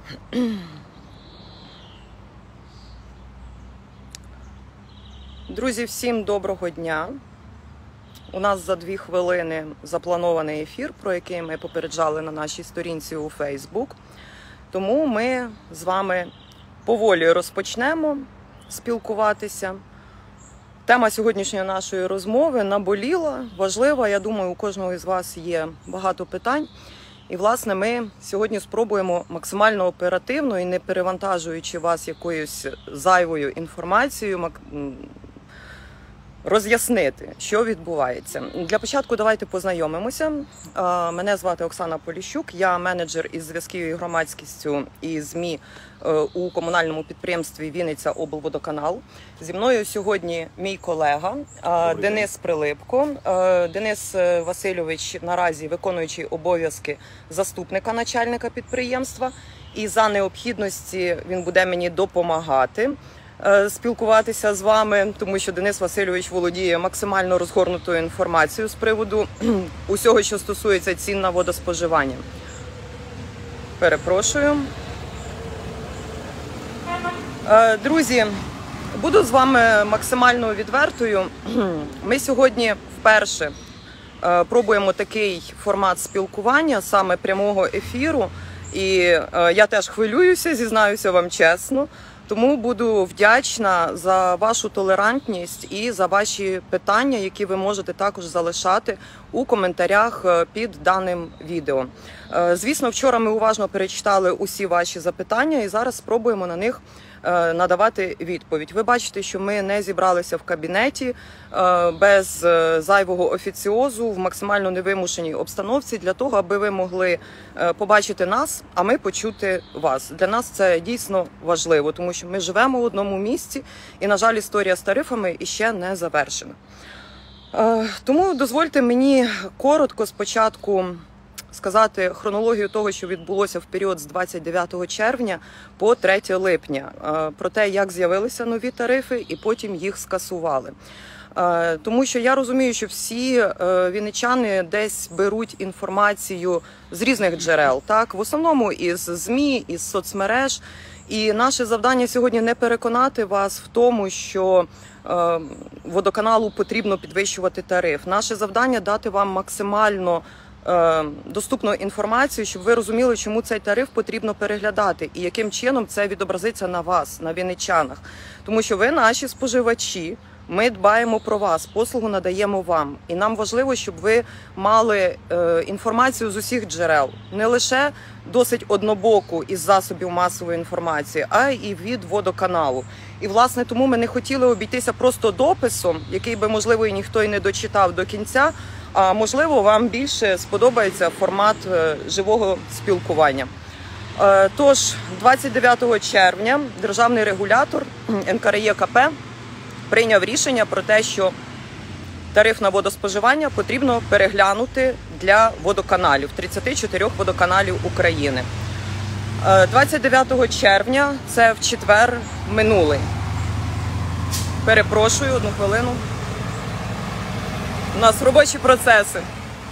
Друзі, всім доброго дня. У нас за 2 хвилини запланований ефір, про який ми попереджали на нашій сторінці у Facebook. Тому ми з вами поволі розпочнемо спілкуватися. Тема сьогоднішньої нашої розмови наболіла, важлива. Я думаю, у кожного із вас є багато питань. І, власне, ми сьогодні спробуємо максимально оперативно і не перевантажуючи вас якоюсь зайвою інформацією, роз'яснити, що відбувається. Для початку давайте познайомимося. Мене звати Оксана Поліщук, я менеджер із зв'язків із громадськістю і ЗМІ у комунальному підприємстві Вінниця облводоканал. Зі мною сьогодні мій колега Денис Прилипко. Денис Васильович наразі виконуючий обов'язки заступника начальника підприємства. І за необхідності він буде мені допомагати спілкуватися з вами, тому що Денис Васильович володіє максимально розгорнутою інформацією з приводу усього, що стосується цін на водоспоживання. Перепрошую. Друзі, буду з вами максимально відвертою. Ми сьогодні вперше пробуємо такий формат спілкування, саме прямого ефіру. І я теж хвилююся, зізнаюся вам чесно. Тому буду вдячна за вашу толерантність і за ваші питання, які ви можете також залишати у коментарях під даним відео. Звісно, вчора ми уважно перечитали усі ваші запитання і зараз спробуємо на них надавати відповідь. Ви бачите, що ми не зібралися в кабінеті без зайвого офіціозу в максимально невимушеній обстановці для того, аби ви могли побачити нас, а ми почути вас. Для нас це дійсно важливо, тому що ми живемо в одному місці і, на жаль, історія з тарифами іще не завершена. Тому дозвольте мені коротко спочатку сказати хронологію того, що відбулося в період з 29 червня по 3 липня, про те, як з'явилися нові тарифи і потім їх скасували. Тому що я розумію, що всі вінничани десь беруть інформацію з різних джерел, так? В основному із ЗМІ, із соцмереж. І наше завдання сьогодні не переконати вас в тому, що водоканалу потрібно підвищувати тариф. Наше завдання дати вам максимально доступну інформацію, щоб ви розуміли, чому цей тариф потрібно переглядати і яким чином це відобразиться на вас, на вінничанах. Тому що ви наші споживачі, ми дбаємо про вас, послугу надаємо вам. І нам важливо, щоб ви мали інформацію з усіх джерел. Не лише досить однобоку із засобів масової інформації, а і від водоканалу. І, власне, тому ми не хотіли обійтися просто дописом, який би, можливо, і ніхто і не дочитав до кінця, а, можливо, вам більше сподобається формат живого спілкування. Тож, 29 червня державний регулятор НКРЕКП прийняв рішення про те, що тариф на водоспоживання потрібно переглянути для водоканалів, 34 водоканалів України. 29 червня, це в четвер минулий. Перепрошую, одну хвилину. У нас робочі процеси.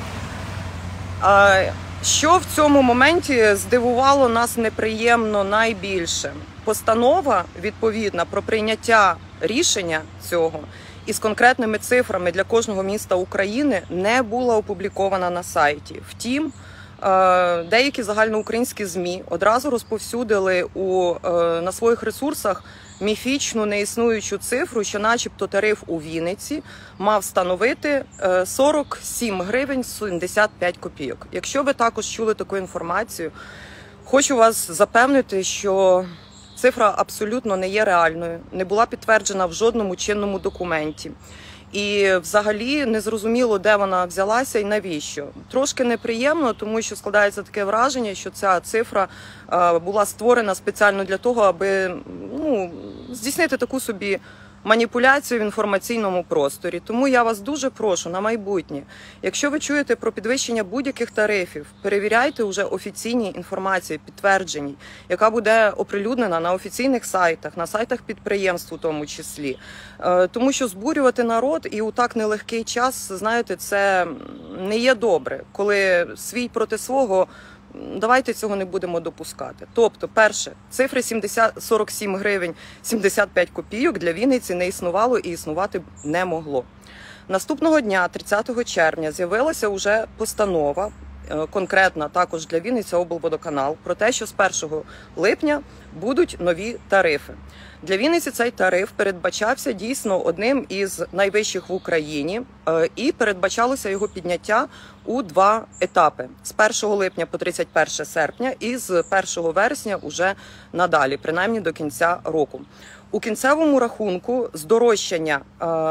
Що в цьому моменті здивувало нас неприємно найбільше? Постанова відповідна про прийняття рішення цього із конкретними цифрами для кожного міста України не була опублікована на сайті. Втім, деякі загальноукраїнські ЗМІ одразу розповсюдили на своїх ресурсах міфічну, неіснуючу цифру, що начебто тариф у Вінниці мав становити 47 гривень 75 копійок. Якщо ви також чули таку інформацію, хочу вас запевнити, що цифра абсолютно не є реальною, не була підтверджена в жодному чинному документі. І взагалі не зрозуміло, де вона взялася і навіщо. Трошки неприємно, тому що складається таке враження, що ця цифра була створена спеціально для того, аби здійснити таку собі маніпуляцію в інформаційному просторі. Тому я вас дуже прошу на майбутнє, якщо ви чуєте про підвищення будь-яких тарифів, перевіряйте вже офіційні інформації, підтверджені, яка буде оприлюднена на офіційних сайтах, на сайтах підприємств у тому числі. Тому що збурювати народ і у так нелегкий час, знаєте, це не є добре, коли свій проти свого Давайте цього не будемо допускати. Тобто, перше, цифри 47 гривень 75 копійок для Вінниці не існувало і існувати не могло. Наступного дня, 30 червня, з'явилася вже постанова, конкретна також для Вінниця облводоканал, про те, що з 1 липня будуть нові тарифи. Для Вінниці цей тариф передбачався дійсно одним із найвищих в Україні і передбачалося його підняття у 2 етапи – з 1 липня по 31 серпня і з 1 вересня уже надалі, принаймні до кінця року. У кінцевому рахунку здорожчання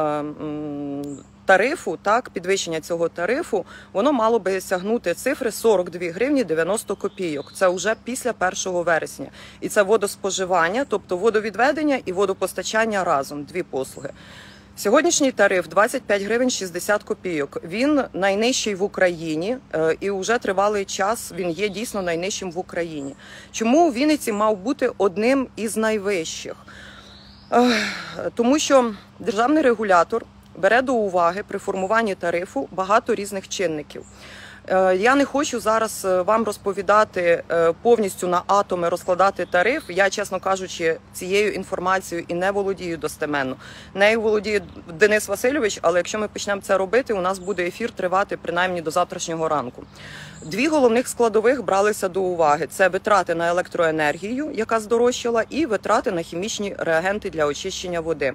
тарифу, так, підвищення цього тарифу, воно мало би сягнути цифри 42 гривні 90 копійок. Це вже після 1 вересня. І це водоспоживання, тобто водовідведення і водопостачання разом, 2 послуги. Сьогоднішній тариф 25 гривень 60 копійок. Він найнижчий в Україні і вже тривалий час він є дійсно найнижчим в Україні. Чому у Вінниці мав бути одним із найвищих? Тому що державний регулятор бере до уваги при формуванні тарифу багато різних чинників. Я не хочу зараз вам розповідати повністю на атоми, розкладати тариф. Я, чесно кажучи, цією інформацією і не володію достеменно. Нею володіє Денис Васильович, але якщо ми почнемо це робити, у нас буде ефір тривати принаймні до завтрашнього ранку. 2 головних складових бралися до уваги. Це витрати на електроенергію, яка здорожчала, і витрати на хімічні реагенти для очищення води.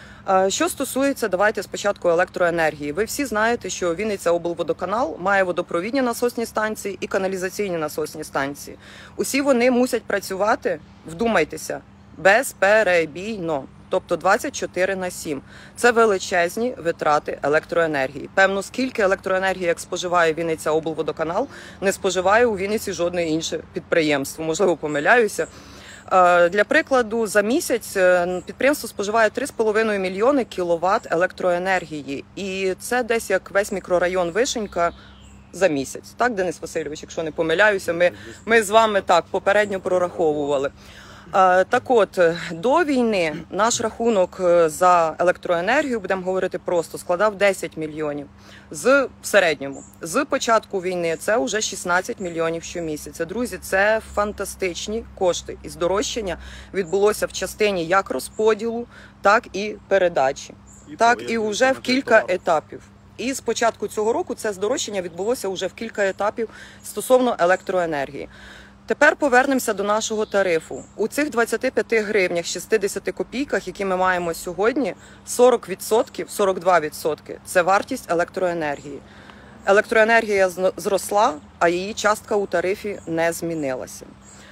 Що стосується, давайте спочатку електроенергії. Ви всі знаєте, що Вінниця облводоканал має водопровідні насосні станції і каналізаційні насосні станції. Усі вони мусять працювати, вдумайтеся, безперебійно, тобто 24/7. Це величезні витрати електроенергії. Певно, скільки електроенергії, як споживає Вінниця облводоканал, не споживає у Вінниці жодне інше підприємство. Можливо, помиляюся. Для прикладу, за місяць підприємство споживає 3,5 мільйони кіловат електроенергії. І це десь як весь мікрорайон Вишенька за місяць. Так, Денис Васильович, якщо не помиляюся, ми з вами так попередньо прораховували. Так от, до війни наш рахунок за електроенергію, будемо говорити просто, складав 10 мільйонів. В середньому. З початку війни це вже 16 мільйонів щомісяця. Друзі, це фантастичні кошти. І здорожчання відбулося в частині як розподілу, так і передачі. Так і вже в кілька етапів. І з початку цього року це здорожчання відбулося вже в кілька етапів стосовно електроенергії. Тепер повернемося до нашого тарифу. У цих 25 гривнях 60 копійках, які ми маємо сьогодні, 40%, 42% – це вартість електроенергії. Електроенергія зросла, а її частка у тарифі не змінилася.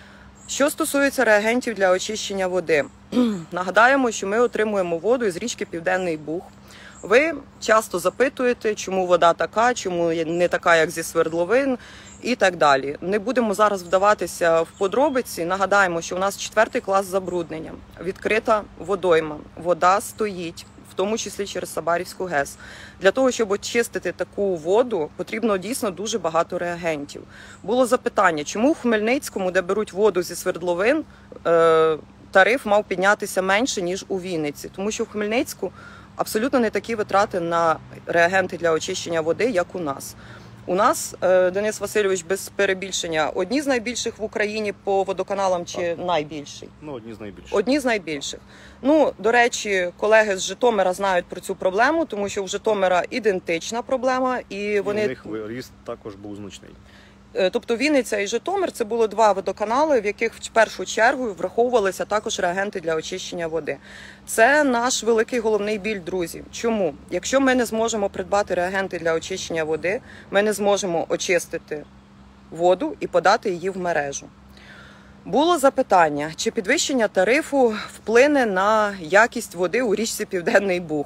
Що стосується реагентів для очищення води, нагадаємо, що ми отримуємо воду із річки Південний Буг. Ви часто запитуєте, чому вода така, чому не така, як зі свердловин і так далі. Не будемо зараз вдаватися в подробиці. Нагадаємо, що у нас 4 клас забруднення, відкрита водойма, вода стоїть, в тому числі через Сабарівську ГЕС. Для того, щоб очистити таку воду, потрібно дійсно дуже багато реагентів. Було запитання, чому в Хмельницькому, де беруть воду зі свердловин, тариф мав піднятися менше, ніж у Вінниці. Тому що в Хмельницьку абсолютно не такі витрати на реагенти для очищення води, як у нас. У нас, Денис Васильович, без перебільшення, одні з найбільших в Україні по водоканалам чи найбільший? Ну, одні з найбільших. Одні з найбільших. Ну, до речі, колеги з Житомира знають про цю проблему, тому що в Житомира ідентична проблема. І вони... у них ріст також був значний. Тобто Вінниця і Житомир – це було 2 водоканали, в яких в першу чергу враховувалися також реагенти для очищення води. Це наш великий головний біль, друзі. Чому? Якщо ми не зможемо придбати реагенти для очищення води, ми не зможемо очистити воду і подати її в мережу. Було запитання, чи підвищення тарифу вплине на якість води у річці Південний Буг.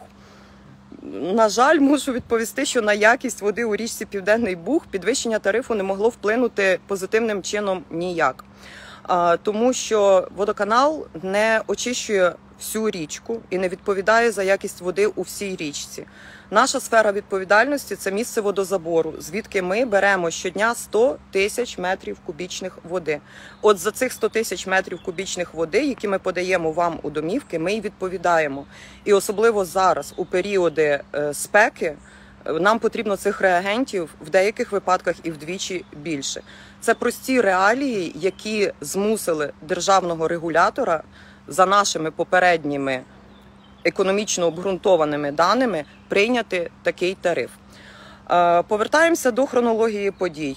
На жаль, мушу відповісти, що на якість води у річці Південний Буг підвищення тарифу не могло вплинути позитивним чином ніяк. Тому що водоканал не очищує всю річку і не відповідає за якість води у всій річці. Наша сфера відповідальності – це місце водозабору, звідки ми беремо щодня 100 тисяч метрів кубічних води. От за цих 100 тисяч метрів кубічних води, які ми подаємо вам у домівки, ми й відповідаємо. І особливо зараз, у періоди спеки, Нам потрібно цих реагентів в деяких випадках і вдвічі більше. Це прості реалії, які змусили державного регулятора за нашими попередніми економічно обґрунтованими даними прийняти такий тариф. Повертаємося до хронології подій.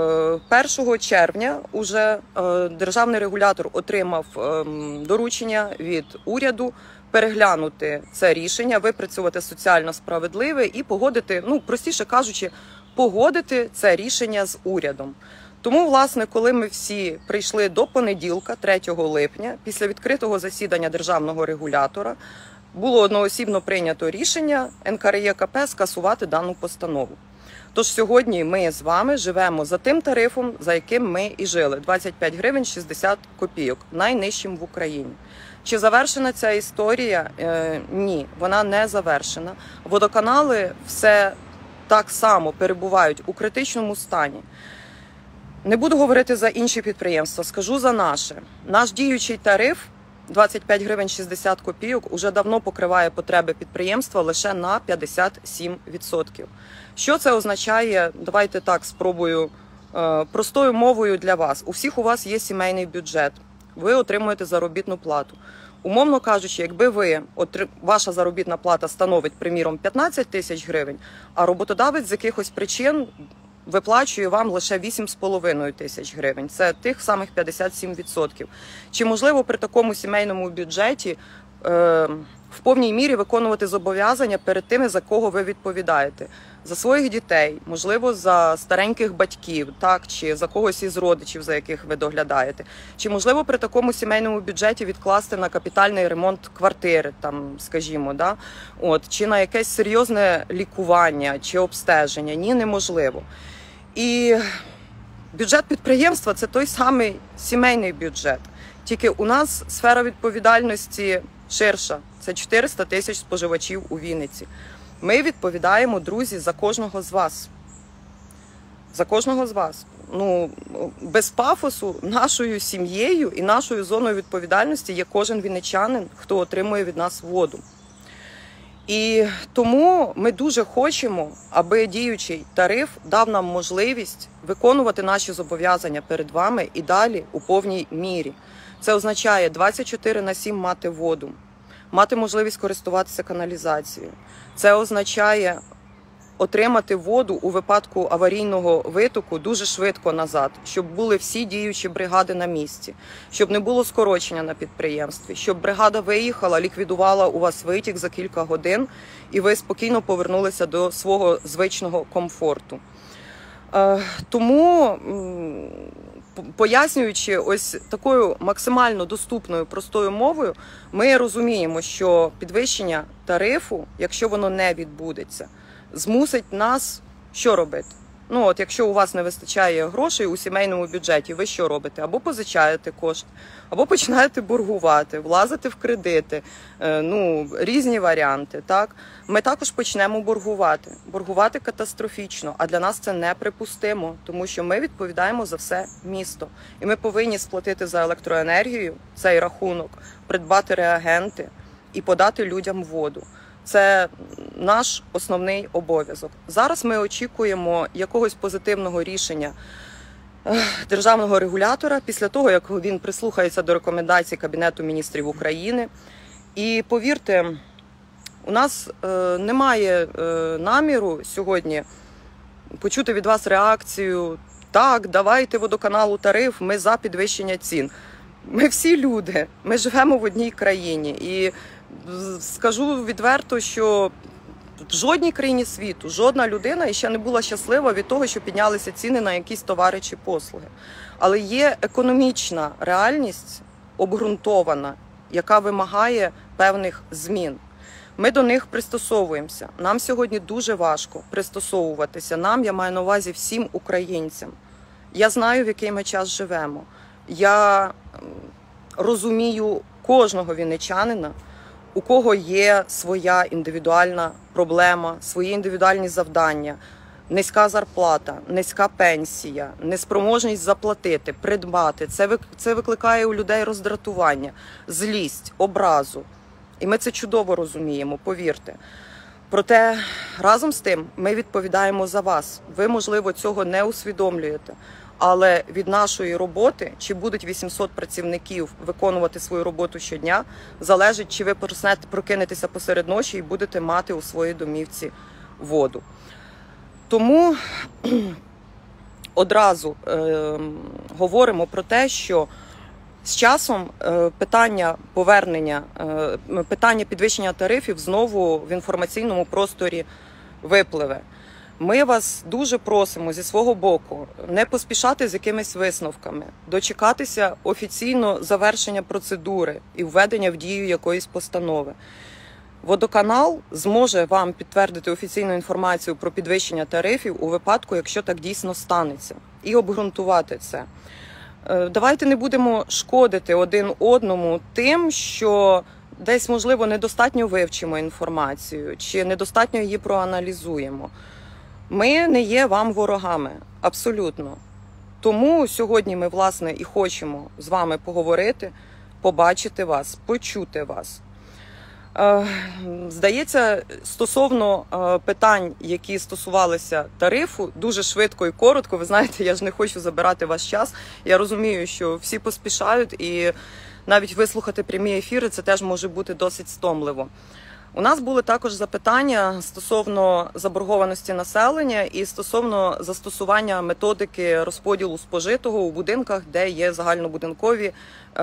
1 червня уже державний регулятор отримав доручення від уряду переглянути це рішення, випрацювати соціально справедливе і погодити, простіше кажучи, погодити це рішення з урядом. Тому, власне, коли ми всі прийшли до понеділка, 3 липня, після відкритого засідання державного регулятора, було одноосібно прийнято рішення НКРЕКП скасувати дану постанову. Тож сьогодні ми з вами живемо за тим тарифом, за яким ми і жили – 25 гривень 60 копійок, найнижчим в Україні. Чи завершена ця історія? Ні, вона не завершена. Водоканали все так само перебувають у критичному стані. Не буду говорити за інші підприємства, скажу за наше. Наш діючий тариф 25 гривень 60 копійок уже давно покриває потреби підприємства лише на 57%. Що це означає? Давайте так спробую простою мовою для вас. У вас є сімейний бюджет, ви отримуєте заробітну плату. Умовно кажучи, якби ваша заробітна плата становить, приміром, 15 тисяч гривень, а роботодавець з якихось причин виплачує вам лише 8,5 тисяч гривень. Це тих самих 57%. Чи можливо при такому сімейному бюджеті в повній мірі виконувати зобов'язання перед тими, за кого ви відповідаєте? За своїх дітей, можливо, за стареньких батьків, так, чи за когось із родичів, за яких ви доглядаєте. Чи можливо при такому сімейному бюджеті відкласти на капітальний ремонт квартири, там, скажімо, да? Чи на якесь серйозне лікування чи обстеження? Ні, неможливо. І бюджет підприємства – це той самий сімейний бюджет. Тільки у нас сфера відповідальності ширша. Це 400 тисяч споживачів у Вінниці. Ми відповідаємо, друзі, за кожного з вас. За кожного з вас. Без пафосу нашою сім'єю і нашою зоною відповідальності є кожен вінничанин, хто отримує від нас воду. І тому ми дуже хочемо, аби діючий тариф дав нам можливість виконувати наші зобов'язання перед вами і далі у повній мірі. Це означає 24/7 мати воду, мати можливість користуватися каналізацією. Це означає отримати воду у випадку аварійного витоку дуже швидко назад, щоб були всі діючі бригади на місці, щоб не було скорочення на підприємстві, щоб бригада виїхала, ліквідувала у вас витік за кілька годин і ви спокійно повернулися до свого звичного комфорту. Тому, пояснюючи ось такою максимально доступною, простою мовою, ми розуміємо, що підвищення тарифу, якщо воно не відбудеться, змусить нас що робити? Якщо у вас не вистачає грошей у сімейному бюджеті, ви що робите? Або позичаєте кошти, або починаєте боргувати, влазити в кредити, різні варіанти. Так? Ми також почнемо боргувати. Боргувати катастрофічно, а для нас це неприпустимо, тому що ми відповідаємо за все місто. І ми повинні сплатити за електроенергію цей рахунок, придбати реагенти і подати людям воду. Це наш основний обов'язок. Зараз ми очікуємо якогось позитивного рішення державного регулятора після того, як він прислухається до рекомендацій Кабінету міністрів України. І повірте, у нас немає наміру сьогодні почути від вас реакцію: так, давайте водоканалу тариф, ми за підвищення цін. Ми всі люди, ми живемо в одній країні. І скажу відверто, що в жодній країні світу жодна людина ще не була щаслива від того, що піднялися ціни на якісь товари чи послуги. Але є економічна реальність обґрунтована, яка вимагає певних змін. Ми до них пристосовуємося. Нам сьогодні дуже важко пристосовуватися. Нам, я маю на увазі всім українцям. Я знаю, в який ми час живемо. Я розумію кожного вінничанина, у кого є своя індивідуальна проблема, свої індивідуальні завдання, низька зарплата, низька пенсія, неспроможність заплатити, придбати. Це викликає у людей роздратування, злість, образу. І ми це чудово розуміємо, повірте. Проте разом з тим ми відповідаємо за вас. Ви, можливо, цього не усвідомлюєте. Але від нашої роботи, чи будуть 800 працівників виконувати свою роботу щодня, залежить, чи ви прокинетеся посеред ночі і будете мати у своїй домівці воду. Тому одразу говоримо про те, що з часом питання повернення, питання підвищення тарифів знову в інформаційному просторі випливе. Ми вас дуже просимо зі свого боку не поспішати з якимись висновками, дочекатися офіційно завершення процедури і введення в дію якоїсь постанови. Водоканал зможе вам підтвердити офіційну інформацію про підвищення тарифів у випадку, якщо так дійсно станеться, і обґрунтувати це. Давайте не будемо шкодити один одному тим, що десь, можливо, недостатньо вивчимо інформацію чи недостатньо її проаналізуємо. Ми не є вам ворогами, абсолютно. Тому сьогодні ми, власне, і хочемо з вами поговорити, побачити вас, почути вас. Здається, стосовно питань, які стосувалися тарифу, дуже швидко і коротко, ви знаєте, я ж не хочу забирати ваш час. Я розумію, що всі поспішають і навіть вислухати прямі ефіри, це теж може бути досить стомливо. У нас були також запитання стосовно заборгованості населення і стосовно застосування методики розподілу спожитого у будинках, де є загальнобудинкові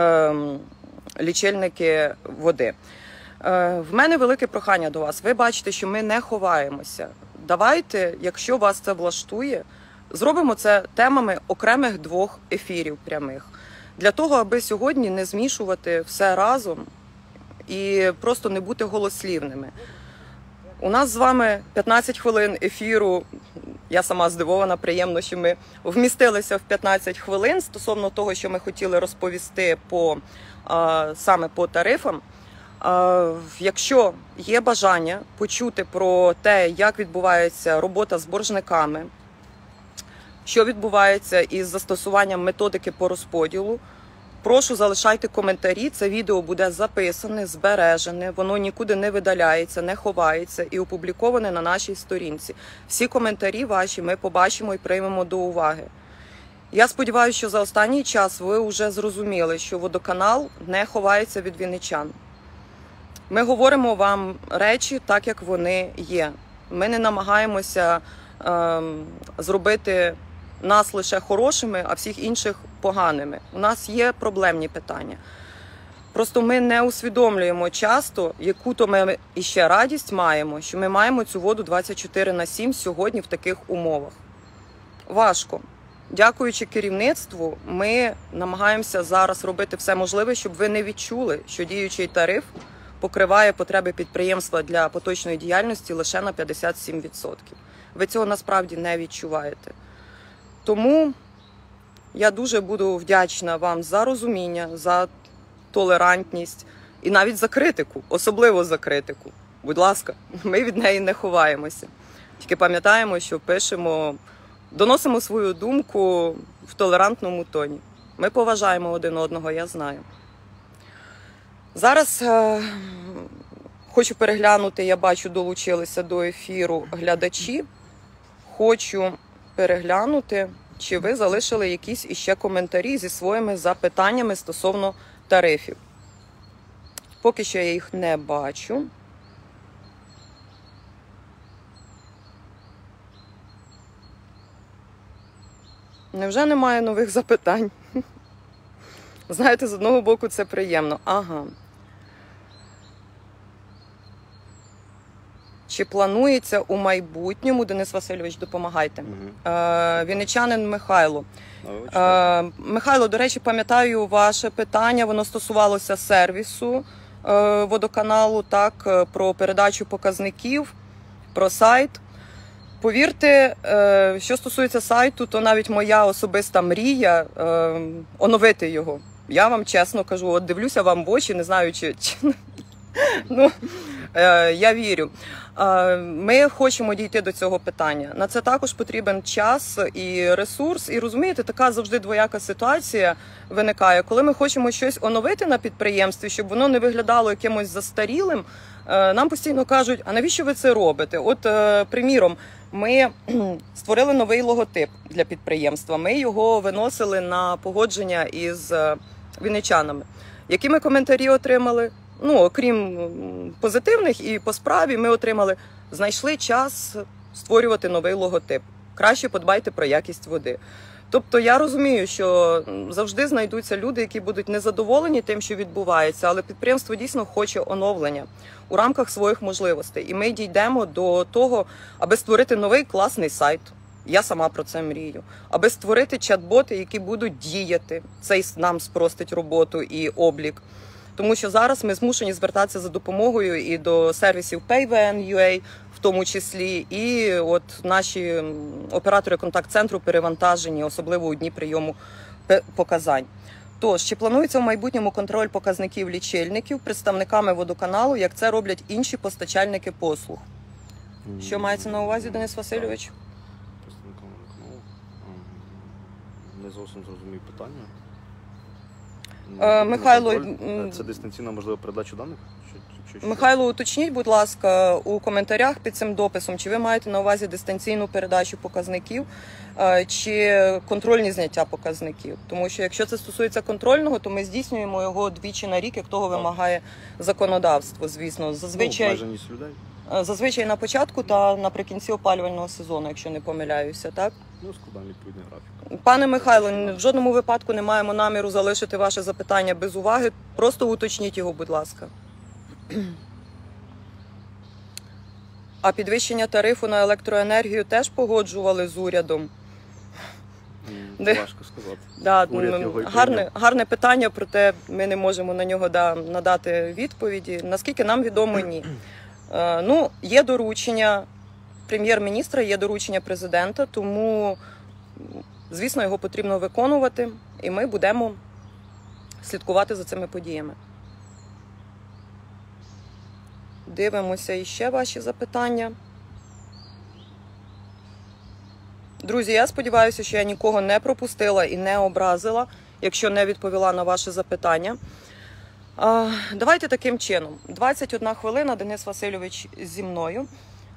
лічильники води. В мене велике прохання до вас. Ви бачите, що ми не ховаємося. Давайте, якщо вас це влаштує, зробимо це темами окремих 2 ефірів прямих. Для того, аби сьогодні не змішувати все разом і просто не бути голослівними. У нас з вами 15 хвилин ефіру. Я сама здивована, приємно, що ми вмістилися в 15 хвилин стосовно того, що ми хотіли розповісти саме по тарифам. Якщо є бажання почути про те, як відбувається робота з боржниками, що відбувається із застосуванням методики по розподілу, прошу, залишайте коментарі, це відео буде записане, збережене, воно нікуди не видаляється, не ховається і опубліковане на нашій сторінці. Всі коментарі ваші ми побачимо і приймемо до уваги. Я сподіваюся, що за останній час ви вже зрозуміли, що водоканал не ховається від вінничан. Ми говоримо вам речі так, як вони є. Ми не намагаємося зробити нас лише хорошими, а всіх інших поганими. У нас є проблемні питання. Просто ми не усвідомлюємо часто, яку то ми іще радість маємо, що ми маємо цю воду 24/7 сьогодні в таких умовах. Важко. Дякуючи керівництву, ми намагаємося зараз робити все можливе, щоб ви не відчули, що діючий тариф покриває потреби підприємства для поточної діяльності лише на 57%. Ви цього насправді не відчуваєте. Тому я дуже буду вдячна вам за розуміння, за толерантність і навіть за критику, особливо за критику. Будь ласка, ми від неї не ховаємося. Тільки пам'ятаємо, що доносимо свою думку в толерантному тоні. Ми поважаємо один одного, я знаю. Зараз хочу переглянути, я бачу, долучилися до ефіру глядачі. Хочу переглянути, чи ви залишили якісь іще коментарі зі своїми запитаннями стосовно тарифів. Поки що я їх не бачу. Невже немає нових запитань? Знаєте, з одного боку це приємно. Ага. Чи планується у майбутньому, Денис Васильович, допомагайте, вінничанин Михайло. Михайло, до речі, пам'ятаю ваше питання, воно стосувалося сервісу водоканалу, так, про передачу показників, про сайт. Повірте, що стосується сайту, то навіть моя особиста мрія оновити його. Я вам чесно кажу, от дивлюся вам в очі, не знаю, чи ну, я вірю. Ми хочемо дійти до цього питання. На це також потрібен час і ресурс. І розумієте, така завжди двояка ситуація виникає. Коли ми хочемо щось оновити на підприємстві, щоб воно не виглядало якимось застарілим, Нам постійно кажуть, а навіщо ви це робите? От, приміром, ми створили новий логотип для підприємства. Ми його виносили на погодження із вінничанами. Які ми коментарі отримали? Ну, окрім позитивних, і по справі ми отримали, знайшли час створювати новий логотип. Краще подбайте про якість води. Тобто я розумію, що завжди знайдуться люди, які будуть незадоволені тим, що відбувається, але підприємство дійсно хоче оновлення у рамках своїх можливостей. І ми дійдемо до того, аби створити новий класний сайт. Я сама про це мрію. Аби створити чат-боти, які будуть діяти. Це нам спростить роботу і облік. Тому що зараз ми змушені звертатися за допомогою і до сервісів PayVN.ua, в тому числі, і от наші оператори контакт-центру перевантажені, особливо у дні прийому показань. Тож, чи планується в майбутньому контроль показників лічильників представниками водоканалу, як це роблять інші постачальники послуг? Що мається на увазі, Денис Васильович? Представниками водоканалу. Не зовсім зрозумів питання. Михайло, це дистанційна, можливо, передача даних? Михайло, уточніть, будь ласка, у коментарях під цим дописом, чи ви маєте на увазі дистанційну передачу показників, чи контрольні зняття показників. Тому що якщо це стосується контрольного, то ми здійснюємо його двічі на рік, як того вимагає законодавство, звісно. Зазвичай на початку та наприкінці опалювального сезону, якщо не помиляюся, так? Ну, складаємо відповідний графік. Пане Михайло, в жодному випадку не маємо наміру залишити ваше запитання без уваги. Просто уточніть його, будь ласка. А підвищення тарифу на електроенергію теж погоджували з урядом? Важко сказати. Гарне питання, проте ми не можемо на нього надати відповіді. Наскільки нам відомо, ні. Ну, є доручення прем'єр-міністра, є доручення президента, тому, звісно, його потрібно виконувати, і ми будемо слідкувати за цими подіями. Дивимося іще ваші запитання. Друзі, я сподіваюся, що я нікого не пропустила і не образила, якщо не відповіла на ваше запитання. Давайте таким чином. 21 хвилина, Денис Васильович зі мною.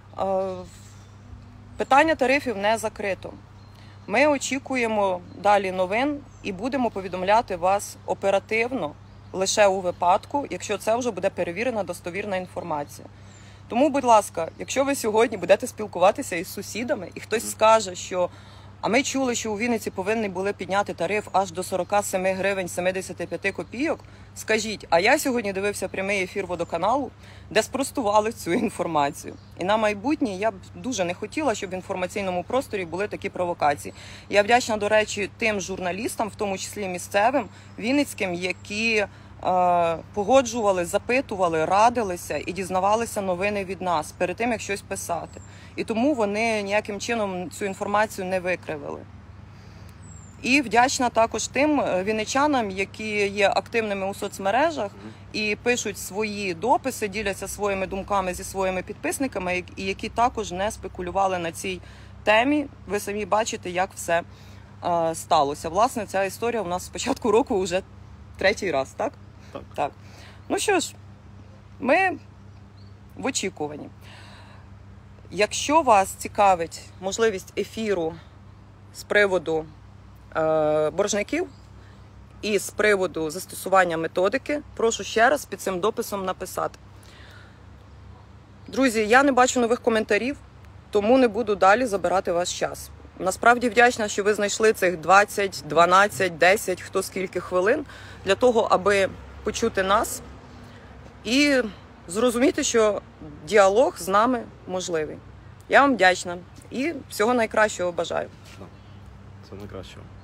Питання тарифів не закрито. Ми очікуємо далі новин і будемо повідомляти вас оперативно, лише у випадку, якщо це вже буде перевірена достовірна інформація. Тому, будь ласка, якщо ви сьогодні будете спілкуватися із сусідами, і хтось скаже, що а ми чули, що у Вінниці повинні були підняти тариф аж до 47 гривень 75 копійок, скажіть, а я сьогодні дивився прямий ефір водоканалу, де спростували цю інформацію. І на майбутнє я б дуже не хотіла, щоб в інформаційному просторі були такі провокації. Я вдячна, до речі, тим журналістам, в тому числі місцевим, вінницьким, які погоджували, запитували, радилися і дізнавалися новини від нас перед тим, як щось писати. І тому вони ніяким чином цю інформацію не викривили. І вдячна також тим вінничанам, які є активними у соцмережах і пишуть свої дописи, діляться своїми думками зі своїми підписниками, і які також не спекулювали на цій темі. Ви самі бачите, як все сталося. Власне, ця історія у нас з початку року вже третій раз, так? Так. Ну що ж, ми в очікуванні. Якщо вас цікавить можливість ефіру з приводу боржників і з приводу застосування методики, прошу ще раз під цим дописом написати. Друзі, я не бачу нових коментарів, тому не буду далі забирати ваш час. Насправді вдячна, що ви знайшли цих 20, 12, 10, хто скільки хвилин, для того, аби почути нас і зрозуміти, що діалог з нами можливий. Я вам вдячна і всього найкращого бажаю. Це найкращого.